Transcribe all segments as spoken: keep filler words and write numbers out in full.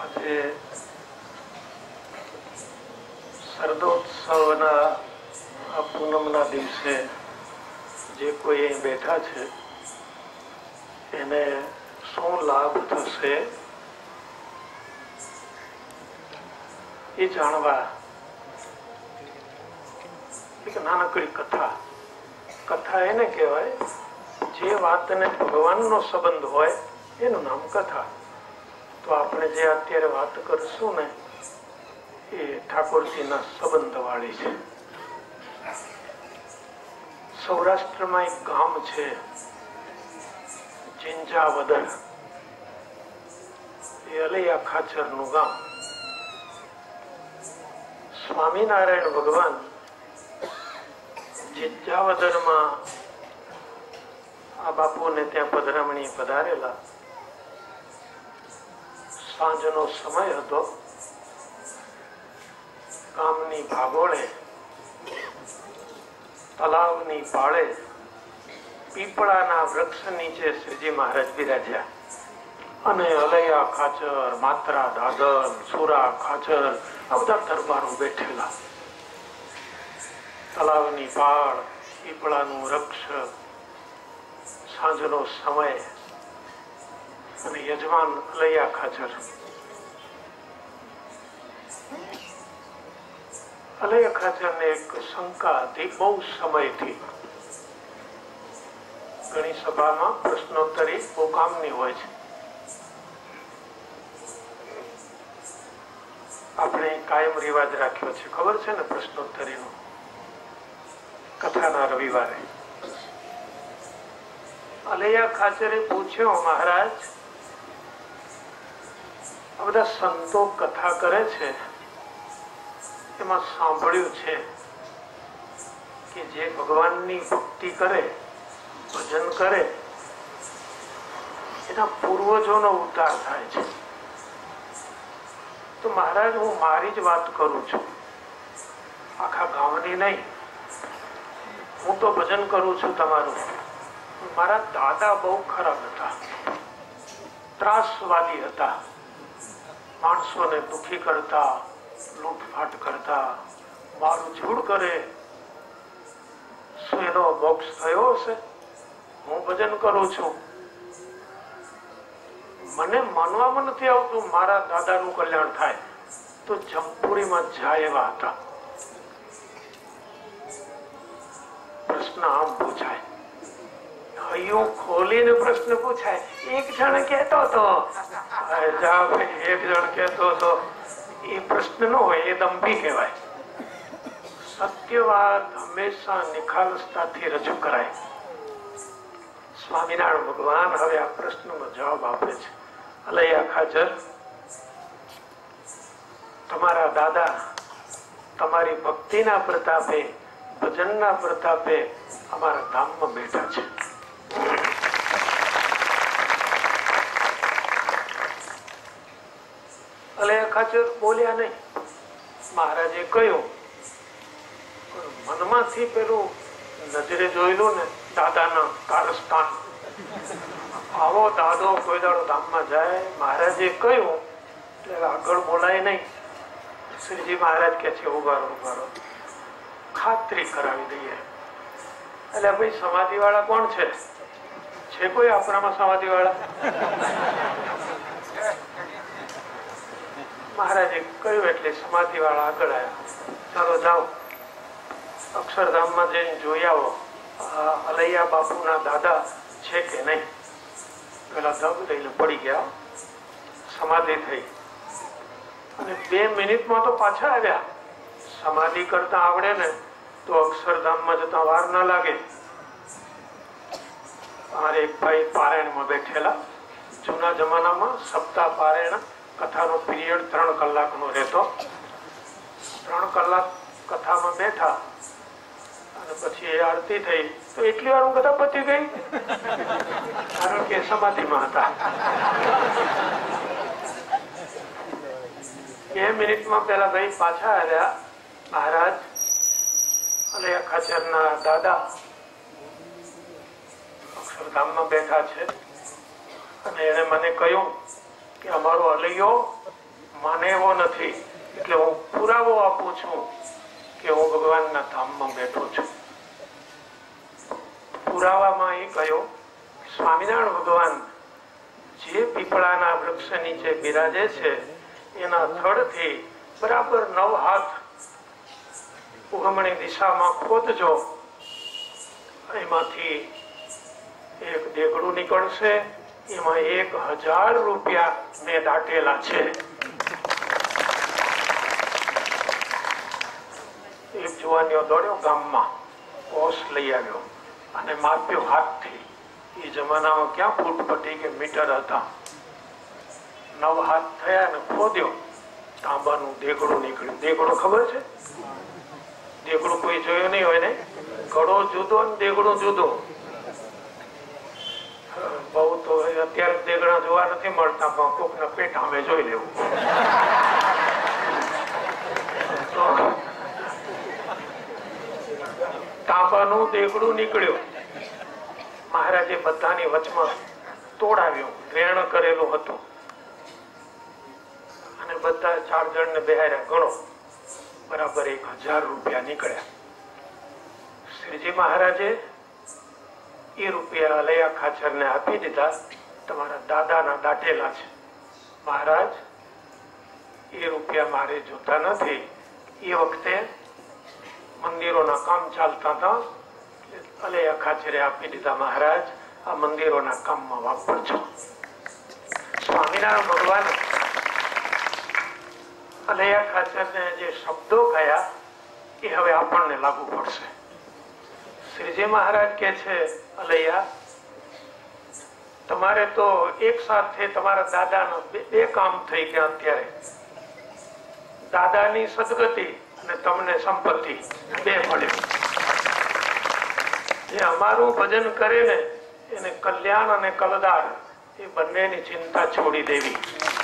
આજે શરદોત્સવના આ પૂનમના દિવસે જે કોઈ અહીં બેઠા છે એને શું લાભ થશે એ જાણવા એક નાનકડી કથા કથા એને કહેવાય જે વાતને ભગવાનનો સંબંધ હોય એનું નામ કથા. તો આપણે જે અત્યારે વાત કરશું ને એ ઠાકોરજીના સંબંધ વાળી છે. સૌરાષ્ટ્રમાં એક ગામ છે જિંજાવદર, એ અલૈયા ખાચર નું ગામ. સ્વામિનારાયણ ભગવાન જિંજાવદર માં આ બાપુને ત્યાં પધરામણી પધારેલા. સાંજનો સમય હતો. ગામની ભાગોળે તલાવની પાળે પીપળાના વૃક્ષ નીચે શ્રીજી મહારાજ બિરાજ્યા અને અલૈયા ખાચર, માત્રા દાદલ, સુરા ખાચર આ બધા દરબારો બેઠેલા. તલાવની પાળ, પીપળાનું વૃક્ષ, સાંજનો સમય અને યજમાન અલૈયા ખાચર. અલૈયા ખાચરને એક શંકા હતી બહુ સમયથી. ઘણી સભામાં પ્રશ્નોત્તરી બહુ કામની હોય છે. આપણે કાયમ રિવાજ રાખ્યો છે, ખબર છે ને, પ્રશ્નોત્તરીનો કથાના રવિવારે. અલૈયા ખાચરે પૂછ્યો, મહારાજ આ બધા સંતો કથા કરે છે, એમાં સાંભળ્યું છે કે જે ભગવાનની ભક્તિ કરે, ભજન કરે, એના પૂર્વજોનો ઉદ્ધાર થાય છે. તો મહારાજ હું મારી જ વાત કરું છું, આખા ગામની નહીં. હું તો ભજન કરું છું તમારું. મારા દાદા બહુ ખરાબ હતા, ત્રાસવાદી હતા, માણસોને દુખી કરતા, લૂંટફાટ કરતા, મારું ઝૂડ કરે. શું એનો મોક્ષ થયો હશે? હું ભજન કરું છું. મને માનવામાં નથી આવતું મારા દાદાનું કલ્યાણ થાય. તો જમપુરીમાં જાય એવા હતા. પ્રશ્ન આમ પૂછાય, હૈયું ખોલીને પ્રશ્ન પૂછાય. એક જણ કહેતો હતો, જા ભાઈ, એક જણ કહેતો હતો, એ પ્રશ્ન ન હોય, એ દંભી કહેવાય. સત્ય વાત હંમેશા નિખાલસતાથી રજૂ કરાય. સ્વામિનારાયણ ભગવાન હવે આ પ્રશ્નનો જવાબ આપે છે. અલૈયા ખાચર, તમારા દાદા તમારી ભક્તિના પ્રતાપે, ભજનના પ્રતાપે અમારા ધામમાં બેઠા છે. અલૈયા ખાચર બોલ્યા નહીં. મહારાજે કહ્યું, મનમાંથી પેલું નજરે જોયેલું ને દાદાના કારસ્તાન, આવો દાદો કોઈ દાડો ધામમાં જાય. મહારાજે કહ્યું એટલે આગળ બોલાય નહીં. શ્રીજી મહારાજ કે છે, ઉભારો ઉભારો, ખાતરી કરાવી દઈએ. એટલે ભાઈ સમાધિ વાળા કોણ છે? છે કોઈ આપણામાં સમાધિ વાળા? મહારાજે કહ્યું એટલે સમાધિ વાળા આગળ આવ્યા. ચાલો જાઓ, અક્ષરધામમાં જઈને જોઈ આવો અલૈયા બાપુના દાદા છે કે નહીં. પેલા દબ લઈને પડી ગયા, સમાધિ થઈ. અને બે મિનિટમાં તો પાછા આવ્યા. સમાધિ કરતા આવડે ને તો અક્ષરધામમાં જતા વાર ના લાગે. અમારે એક ભાઈ પારાયણમાં બેઠેલા. જૂના જમાનામાં સપ્તાહ પારાયણ કથાનો પીરિયડ ત્રણ કલાકનો રહેતો. ત્રણ કલાક કથામાં બેઠા અને પછી એ આરતી થઈ તો એટલી વાર હું કથા પતી ગઈ, કારણ કે સમાધિમાં હતા. બે મિનિટમાં પેલા ભાઈ પાછા આવ્યા. મહારાજ અલૈયા ખાચરના દાદા અક્ષરધામમાં બેઠા છે અને એને મને કહ્યું કે અમારો અલૈયો માને એવો નથી, એટલે હું પુરાવો આપું છું કે હું ભગવાનના ધામમાં બેઠો છું. પુરાવામાં એ કહ્યું, સ્વામિનારાયણ ભગવાન જે પીપળાના વૃક્ષ નીચે બિરાજે છે એના થડથી બરાબર નવ હાથ ઉગમણી દિશામાં ખોદજો, એમાંથી એક દેગડું નીકળશે, એમાં એક હજાર રૂપિયા મેં દાટેલા છે. એક જુવાનીઓ દોડ્યો ગામમાં, કોષ લઈ આવ્યો અને માપ્યો હાથથી. એ જમાનામાં ક્યાં ફૂટ પટ્ટી કે મીટર હતા. નવ હાથ થયા અને ખોદ્યો, તાંબાનું દેગડું નીકળ્યું. દેગડું ખબર છે? દેગડું કોઈ જોયું નહીં હોય ને. ઘડો જુદો ને દેગડું જુદું. બહુ તો અત્યારે દેગડા જોવા નથી મળતા, પણ કોકના પેટ સામે જોઈ લેવું. તાંબાનું દેગડું નીકળ્યું. મહારાજે બધાની વચમાં તોડાવ્યું, રેણ કરેલું હતું, અને બધા ચાર જણ ને બેહાર્યા. ગણો, બરાબર એક હજાર રૂપિયા નીકળ્યા. શ્રીજી મહારાજે એ રૂપિયા અલૈયા ખાચર ને આપી દીધા. તમારા દાદાના દાટેલા છે. મહારાજ, એ રૂપિયા મારે જોતા નથી. એ વખતે મંદિરોના કામ ચાલતા હતા, અલૈયા ખાચરે આપી દીધા. મહારાજ, આ મંદિરોના કામમાં વાપરજો. સ્વામિનારાયણ ભગવાન અલૈયા ખાચરને જે શબ્દો કયા એ હવે આપણને લાગુ પડશે. શ્રીજી મહારાજ કે છે, અલૈયા, તમારે તો એક સાથે તમારા દાદાનો બે કામ થઈ ગયા. અત્યારે દાદાની સદગતિ અને તમને સંપત્તિ બે મળ્યું. જે અમારું ભજન કરે ને એને કલ્યાણ અને કલદાર એ બંનેની ચિંતા છોડી દેવી.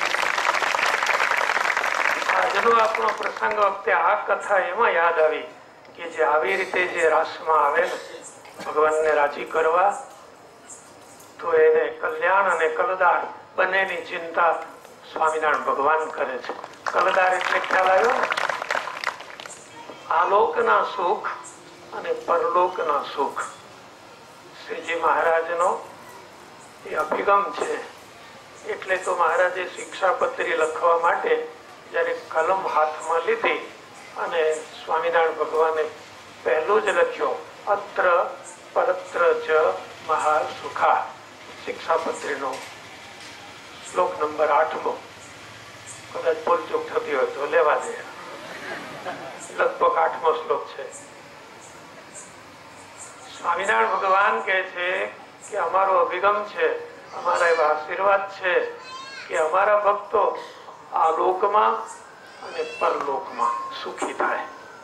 આજનો આપણો પ્રસંગ વખતે આ કથા એમાં યાદ આવી કે જે આવી રીતે જે રાસમાં આવે ને ભગવાનને રાજી કરવા, તો એને કલ્યાણ અને કલદાર બંનેની ચિંતા સ્વામિનારાયણ ભગવાન કરે છે. કલદાર એટલે ખ્યાલ આવ્યો ને, આલોકના સુખ અને પરલોકના સુખ. શ્રીજી મહારાજનો એ અભિગમ છે. એટલે તો મહારાજે શિક્ષાપત્રી લખવા માટે જયારે કલમ હાથમાં લીધી અને સ્વામિનારાયણ ભગવાને પહેલું જ લખ્યો, અત્ર પરત્ર ચ મહાસુખા. શિક્ષાપત્રીનો શ્લોક નંબર આઠમો. કદાચ ભૂલચૂક થતી હોય તો લેવા દે. લગભગ આઠમો શ્લોક છે. સ્વામિનારાયણ ભગવાન કહે છે કે અમારો અભિગમ છે, અમારા એવા આશીર્વાદ છે કે અમારા ભક્તો આ લોકમાં અને પરલોકમાં સુખી થાય.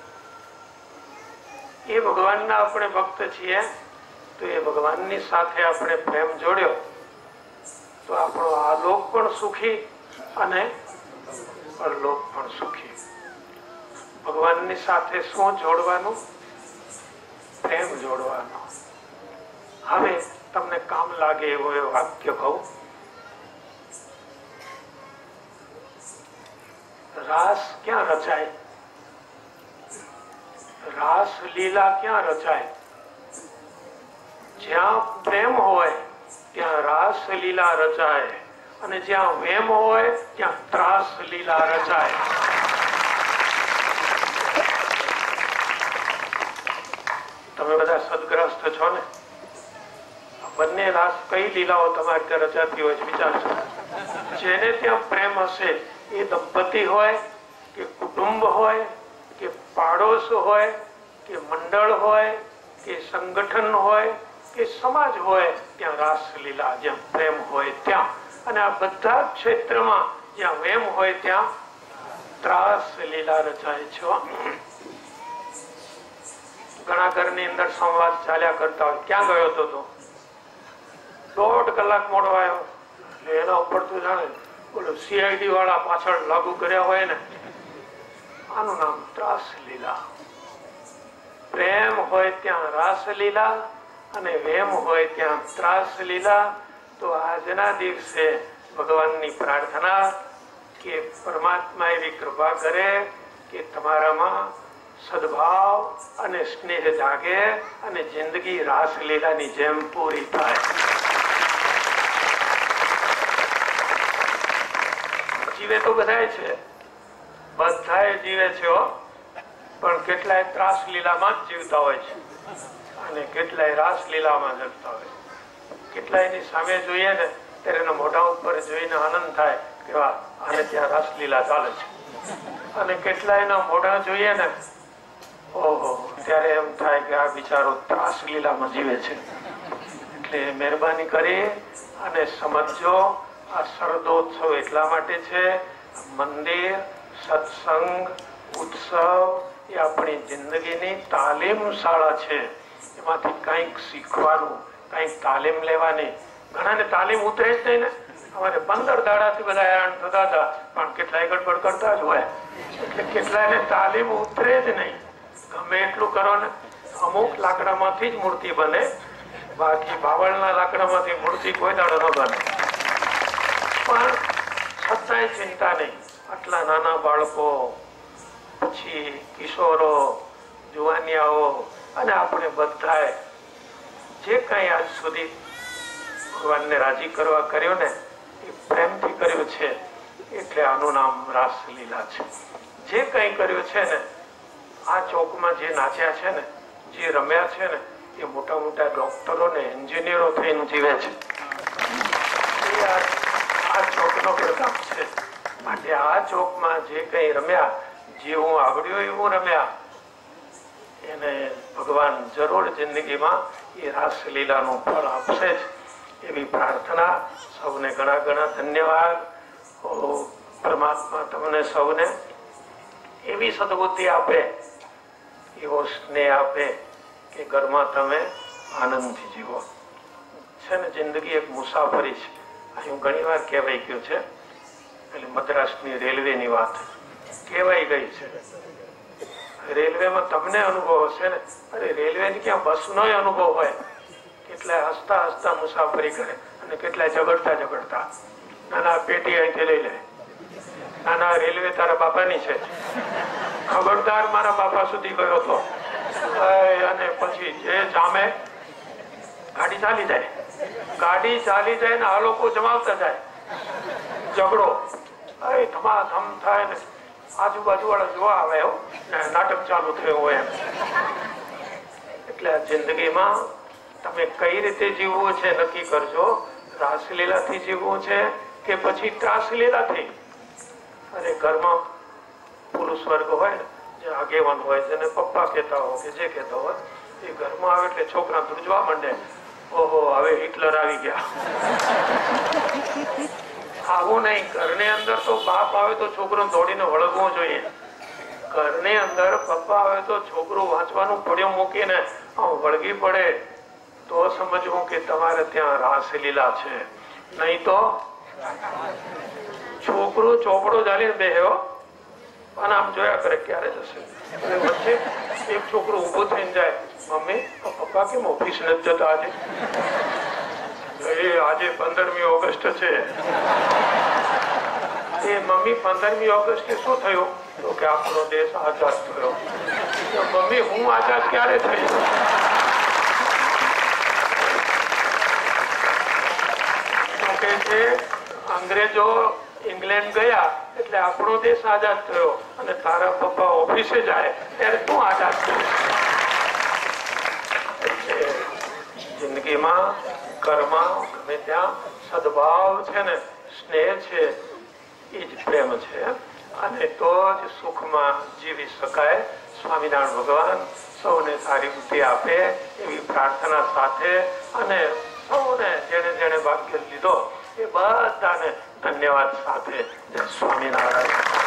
એ ભગવાનના આપણે ભક્ત છીએ, તો એ ભગવાનની સાથે આપણે પ્રેમ જોડ્યો તો આપણો આ લોક પણ સુખી અને પરલોક પણ સુખી. ભગવાનની સાથે શું જોડવાનું? પ્રેમ જોડવાનો. હવે તમને કામ લાગે એવો એ વાક્ય કહું. રાસ ક્યાં રચાય? રાસ લીલા ક્યાં રચાય? જ્યાં પ્રેમ હોય ત્યાં રાસ લીલા રચાય, અને જ્યાં વેમ હોય ત્યાં ત્રાસ લીલા રચાય. તમે બધા સદગ્રસ્ત છો ને? બંને રાસ કઈ લીલાઓ તમારી ત્યાં રચાતી હોય છે વિચારજો. જેને ત્યાં પ્રેમ હશે એ દંપતિ હોય કે કુટુંબ હોય કે પાડોશ હોય કે મંડળ હોય કે સંગઠન હોય કે સમાજ હોય, ત્યાં રાસલીલા, જ્યાં પ્રેમ હોય ત્યાં. અને આ બધા ક્ષેત્રમાં જ્યાં વેમ હોય ત્યાં ત્રાસ લીલા રચાય છે. ઘણા ઘરની અંદર સંવાદ ચાલ્યા કરતા હોય. ક્યાં ગયો હતો તો? દોઢ કલાક મોડો આવ્યો. એના ઉપર તું જાણે બોલો સીઆઈડી વાળા પાછળ લાગુ કર્યા હોય ને, આનું નામ ત્રાસ લીલા. પ્રેમ હોય ત્યાં રાસલીલા અને વેમ હોય ત્યાં ત્રાસ લીલા. તો આજના દિવસે ભગવાનની પ્રાર્થના કે પરમાત્મા એવી કૃપા કરે કે તમારામાં સદભાવ અને સ્નેહ જાગે અને જિંદગી રાસલીલાની જેમ પૂરી થાય. જીવે તો બધાય છે, બધાય જીવે છે, પણ કેટલાય ત્રાસ લીલામાં જ જીવતા હોય છે અને કેટલાય રાસ લીલામાં જીવતા હોય. કેટલાયની સામે જોઈએ ને ત્યારે એના મોઢા ઉપર જોઈને આનંદ થાય કે વાહ, આને ત્યાં રાસલીલા ચાલે છે. અને કેટલાયના મોઢા જોઈએ ને, ઓહો, ત્યારે એમ થાય કે આ બિચારો ત્રાસ લીલામાં જીવે છે. એટલે મહેરબાની કરી અને સમજો, આ શરદોત્સવ એટલા માટે છે. મંદિર, સત્સંગ, ઉત્સવ એ આપણી જિંદગીની તાલીમ શાળા છે. એમાંથી કંઈક શીખવાનું, કંઈક તાલીમ લેવાની. ઘણાને તાલીમ ઉતરે જ નહીં ને. અમારે પંદર દાડાથી બધા હેરાન થતા હતા, પણ કેટલાય ગડબડ કરતા જ હોય. એટલે કેટલાયને તાલીમ ઉતરે જ નહીં. ગમે એટલું કરો ને, અમુક લાકડામાંથી જ મૂર્તિ બને, બાકી બાવળના લાકડામાંથી મૂર્તિ કોઈ દાડો ન બને. પણ છતાંય ચિંતા નહીં. આટલા નાના બાળકો, પછી કિશોરો, જુવાનિયાઓ અને આપણે બધાએ જે કંઈ આજ સુધી ભગવાનને રાજી કરવા કર્યો ને, એ પ્રેમથી કર્યું છે. એટલે આનું નામ રાસલીલા છે. જે કંઈ કર્યું છે ને, આ ચોકમાં જે નાચ્યા છે ને, જે રમ્યા છે ને, એ મોટા મોટા ડોક્ટરો ને એન્જિનિયરો થઈને જીવે છે. આ ચોકનો પ્રતાપ છે. માટે આ ચોકમાં જે કંઈ રમ્યા, જેવું આવડ્યું એવું રમ્યા, એને ભગવાન જરૂર જિંદગીમાં એ રાસલીલાનું ફળ આપશે જ. એવી પ્રાર્થના. સૌને ઘણા ઘણા ધન્યવાદ. પરમાત્મા તમને સૌને એવી સદબુદ્ધિ આપે, એવો સ્નેહ આપે કે ઘરમાં તમે આનંદથી જીવો. છે ને, જિંદગી એક મુસાફરી છે. અહીં ઘણી વાર કહેવાય ગયું છે, એટલે મદ્રાસની રેલવેની વાત કહેવાય ગઈ છે. રેલવેમાં તમને અનુભવ હશે ને, અરે રેલવેની ક્યાં બસનો અનુભવ હોય. કેટલાય હસતા હસતા મુસાફરી કરે અને કેટલાય ઝઘડતા ઝઘડતા. નાના પેટી અહીંથી લઈ લે, નાના રેલવે તારા બાપાની છે, ખબરદાર મારા બાપા સુધી ગયો હતો. અને પછી જે જામે ગાડી ચાલી જાય, ગાડી ચાલી જાય ને આ લોકો જમાવતા જાય, ઝઘડો ધમાધમ થાય ને આજુબાજુ વાળા જોવા આવે ને નાટક ચાલુ થયું હોય એમ. એટલે જિંદગીમાં તમે કઈ રીતે જીવવું છે નક્કી કરજો. રાસલીલાથી જીવવું છે કે પછી ત્રાસલીલાથી. અને ઘરમાં પુરુષ વર્ગ હોય ને, જે આગેવાન હોય, જેને પપ્પા કહેતા હોય કે જે કહેતા હોય, એ ઘરમાં આવે એટલે છોકરા ધ્રુજવા માંડે. ઓહો, હવે હિટલર આવી ગયા. આવું નહીં. ઘરની અંદર તો બાપ આવે તો છોકરો દોડીને વળગવું જોઈએ. ઘરની અંદર પપ્પા આવે તો છોકરું વાંચવાનું પડ્યું મૂકીને આમ વળગી પડે તો સમજવું કે તમારે ત્યાં રાસલીલા છે. નહીં તો છોકરું ચોપડો ચાલીને બેહ્યો અને આમ જોયા કરે ક્યારે જશે. વચ્ચે એક છોકરું ઊભું થઈને જાય, મમ્મી પપ્પા કેમ ઓફિસ નથી જતા આજે? આજે પંદરમી ઓગસ્ટ છે. એ મમ્મી પંદરમી ઓગસ્ટે શું થયું? તો કે આપણો દેશ આઝાદ થયો. મમ્મી હું આઝાદ ક્યારે થઈ? કે છે અંગ્રેજો ઇંગ્લેન્ડ ગયા એટલે આપણો દેશ આઝાદ થયો અને તારા પપ્પા ઓફિસે જાય ત્યારે તું આઝાદ થયો. જિંદગીમાં કર્મમાં ગમે ત્યાં સદભાવ છે ને, સ્નેહ છે, એ જ પ્રેમ છે. અને તો જ સુખમાં જીવી શકાય. સ્વામિનારાયણ ભગવાન સૌને સારી બુદ્ધિ આપે એવી પ્રાર્થના સાથે અને સૌને જેને જેને ભાગ્ય લીધો એ બધાને ધન્યવાદ સાથે. જય સ્વામિનારાયણ.